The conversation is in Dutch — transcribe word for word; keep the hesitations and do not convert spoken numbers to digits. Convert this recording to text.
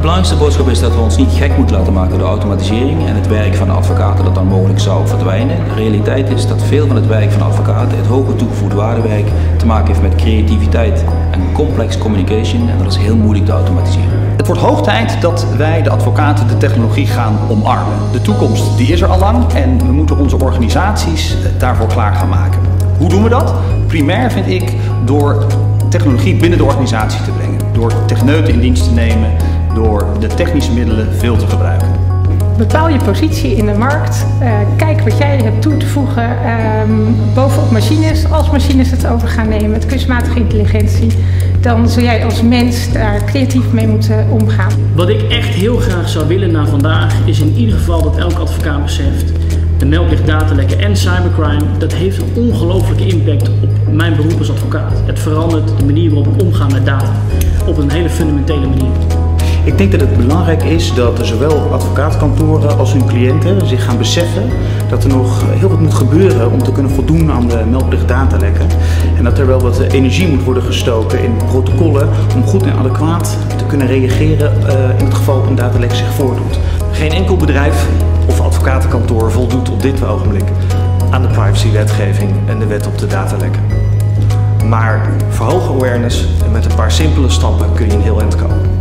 belangrijkste boodschap is dat we ons niet gek moeten laten maken door de automatisering en het werk van de advocaten dat dan mogelijk zou verdwijnen. De realiteit is dat veel van het werk van de advocaten, het hoge toegevoegde waardewerk, te maken heeft met creativiteit en complex communication en dat is heel moeilijk te automatiseren. Het wordt hoog tijd dat wij, de advocaten, de technologie gaan omarmen. De toekomst die is er al lang en we moeten onze organisaties daarvoor klaar gaan maken. Hoe doen we dat? Primair vind ik door technologie binnen de organisatie te brengen. Door techneuten in dienst te nemen, door de technische middelen veel te gebruiken. Bepaal je positie in de markt. Uh, kijk wat jij hebt toe te voegen um, bovenop machines. Als machines het over gaan nemen met kunstmatige intelligentie, dan zul jij als mens daar creatief mee moeten omgaan. Wat ik echt heel graag zou willen na vandaag is in ieder geval dat elke advocaat beseft: de melkplicht, datalekken en cybercrime, dat heeft een ongelofelijke impact op mijn beroep als advocaat. Het verandert de manier waarop we omgaan met data op een hele fundamentele manier. Ik denk dat het belangrijk is dat zowel advocaatkantoren als hun cliënten zich gaan beseffen dat er nog heel wat moet gebeuren om te kunnen voldoen aan de meldplicht datalekken. En dat er wel wat energie moet worden gestoken in protocollen om goed en adequaat te kunnen reageren uh, in het geval een datalek zich voordoet. Geen enkel bedrijf of advocatenkantoor voldoet op dit ogenblik aan de privacywetgeving en de wet op de datalekken. Maar verhoog awareness en met een paar simpele stappen kun je een heel eind komen.